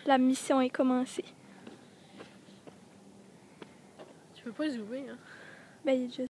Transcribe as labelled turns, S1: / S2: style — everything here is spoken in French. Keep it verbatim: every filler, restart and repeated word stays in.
S1: La mission est commencée.
S2: Tu peux pas zoomer, hein?
S1: Ben, il est juste